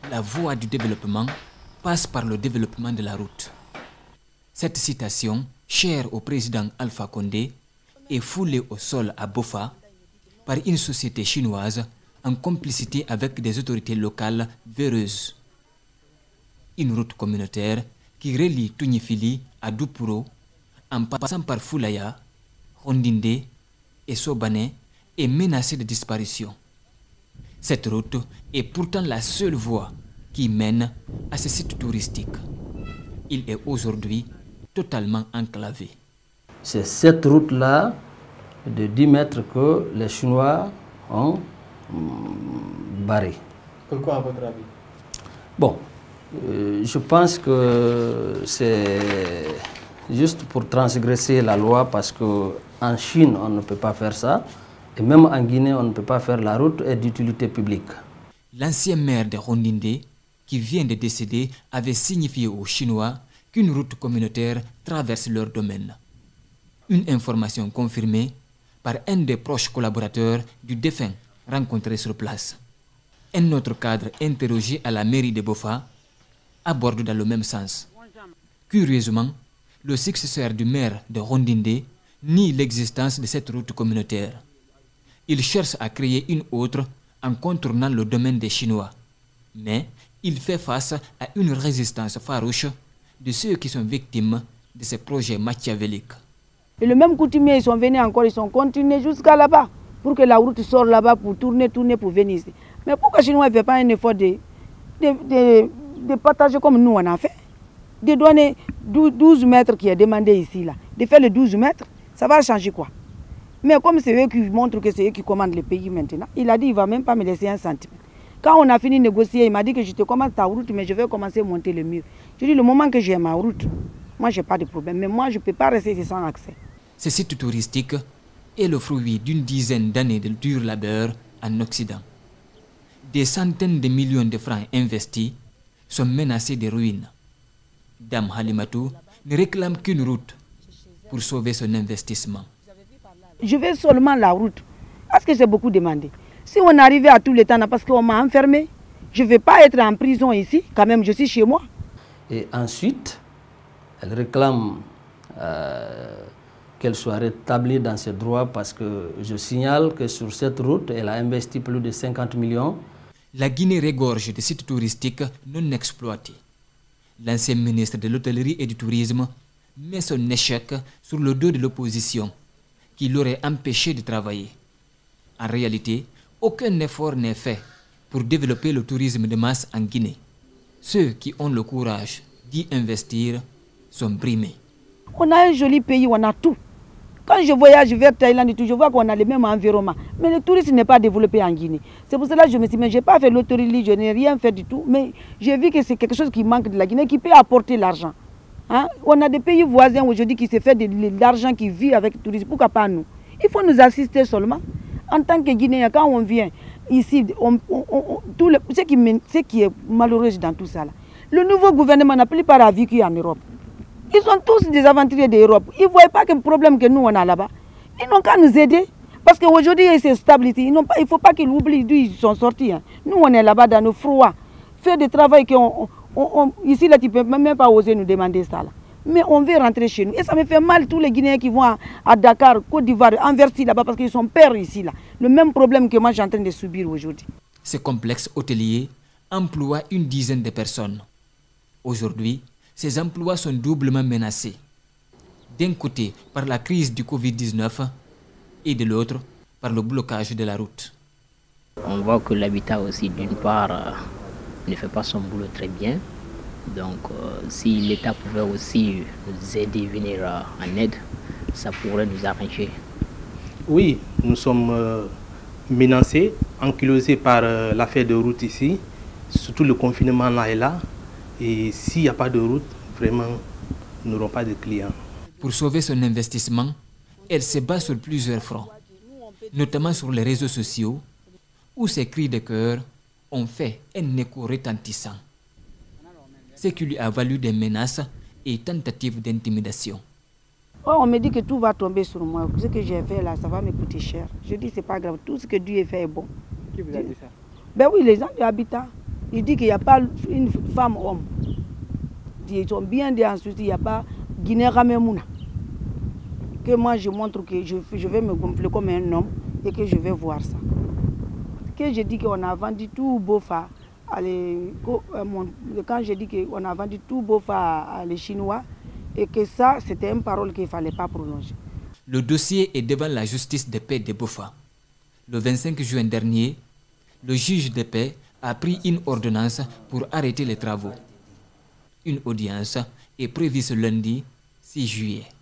la voie du développement passe par le développement de la route. Cette citation, chère au président Alpha Condé, est foulée au sol à Bofa par une société chinoise en complicité avec des autorités locales véreuses. Une route communautaire qui relie Tunifili à Dupuro en passant par Fulaya, Rondinde et Sobane est menacée de disparition. Cette route est pourtant la seule voie qui mène à ce site touristique. Il est aujourd'hui totalement enclavé. C'est cette route-là de 10 mètres que les Chinois ont barré. Pourquoi à votre avis? Bon, je pense que c'est juste pour transgresser la loi parce qu'en Chine, on ne peut pas faire ça. Et même en Guinée, on ne peut pas faire la route est d'utilité publique. L'ancien maire de Rondinde, qui vient de décéder, avait signifié aux Chinois qu'une route communautaire traverse leur domaine. Une information confirmée par un des proches collaborateurs du défunt rencontré sur place. Un autre cadre interrogé à la mairie de Bofa aborde dans le même sens. Curieusement, le successeur du maire de Rondinde nie l'existence de cette route communautaire. Il cherche à créer une autre en contournant le domaine des Chinois. Mais il fait face à une résistance farouche de ceux qui sont victimes de ces projets machiavéliques. Et le même coutumier, ils sont venus encore, ils sont continués jusqu'à là-bas pour que la route sorte là-bas pour tourner pour venir ici. Mais pourquoi les Chinois ne font pas un effort de partager comme nous on a fait? De donner 12 mètres qui est demandé ici, là. De faire les 12 mètres, ça va changer quoi? Mais comme c'est eux qui montrent que c'est eux qui commandent le pays maintenant, il a dit qu'il ne va même pas me laisser un centimètre. Quand on a fini de négocier, il m'a dit que je te commande ta route, mais je vais commencer à monter le mur. Je dis, le moment que j'ai ma route, moi, je n'ai pas de problème. Mais moi, je ne peux pas rester sans accès. Ce site touristique est le fruit d'une dizaine d'années de dur labeur en Occident. Des centaines de millions de francs investis sont menacés de ruines. Dame Halimatou ne réclame qu'une route pour sauver son investissement. Je veux seulement la route. Parce que c'est beaucoup demandé. Si on arrivait à tout le temps, parce qu'on m'a enfermé, je ne vais pas être en prison ici, quand même, je suis chez moi. Et ensuite, elle réclame qu'elle soit rétablie dans ses droits parce que je signale que sur cette route, elle a investi plus de 50 millions. La Guinée regorge de sites touristiques non exploités. L'ancien ministre de l'Hôtellerie et du Tourisme met son échec sur le dos de l'opposition, qui l'aurait empêché de travailler. En réalité, aucun effort n'est fait pour développer le tourisme de masse en Guinée. Ceux qui ont le courage d'y investir sont brimés. On a un joli pays, on a tout. Quand je voyage vers Thaïlande et tout, je vois qu'on a le même environnement. Mais le tourisme n'est pas développé en Guinée. C'est pour cela que je me suis dit, mais je n'ai pas fait l'hôtellerie, je n'ai rien fait du tout. Mais j'ai vu que c'est quelque chose qui manque de la Guinée, qui peut apporter l'argent. Hein? On a des pays voisins aujourd'hui qui se fait de l'argent, qui vit avec le tourisme. Pourquoi pas nous? Il faut nous assister seulement. En tant que Guinéens, quand on vient ici, ce qui est malheureux dans tout ça, là, le nouveau gouvernement n'a plus pas vécu en Europe. Ils sont tous des aventuriers d'Europe. Ils ne voient pas que le problème que nous on a là-bas. Ils n'ont qu'à nous aider. Parce qu'aujourd'hui, c'est stabilité. Il ne faut pas qu'ils oublient d'où ils sont sortis. Hein. Nous, on est là-bas dans nos froids. Faire du travail ici, là, tu ne peux même pas oser nous demander ça. Là. Mais on veut rentrer chez nous. Et ça me fait mal tous les Guinéens qui vont à Dakar, Côte d'Ivoire, Anversi là-bas parce qu'ils sont pères ici. Là. Le même problème que moi, j'ai en train de subir aujourd'hui. Ce complexe hôtelier emploie une dizaine de personnes. Aujourd'hui, ces emplois sont doublement menacés. D'un côté, par la crise du Covid-19 et de l'autre, par le blocage de la route. On voit que l'habitat aussi, d'une part, ne fait pas son boulot très bien. Donc, si l'État pouvait aussi nous aider, venir en aide, ça pourrait nous arranger. Oui, nous sommes menacés, ankylosés par l'affaire de route ici. Surtout le confinement là et là. Et s'il n'y a pas de route, vraiment, nous n'aurons pas de clients. Pour sauver son investissement, elle se bat sur plusieurs fronts, notamment sur les réseaux sociaux, où ses cris de cœur ont fait un écho retentissant, ce qui lui a valu des menaces et tentatives d'intimidation. Oh, on me dit que tout va tomber sur moi. Ce que j'ai fait là, ça va me coûter cher. Je dis, c'est pas grave, tout ce que Dieu a fait est bon. Qui vous a dit ça? Ben oui, les gens de l'habitat. Il dit qu'il n'y a pas une femme-homme. Ils sont bien dit ensuite, il n'y a pas Guinée Ramemouna. Que moi je montre que je vais me gonfler comme un homme et que je vais voir ça. Que je dis qu'on a vendu tout Bofa, quand je dis qu'on a vendu tout Bofa à les Chinois, et que ça, c'était une parole qu'il ne fallait pas prolonger. Le dossier est devant la justice de paix de Bofa. Le 25 juin dernier, le juge de paix a pris une ordonnance pour arrêter les travaux. Une audience est prévue ce lundi 6 juillet.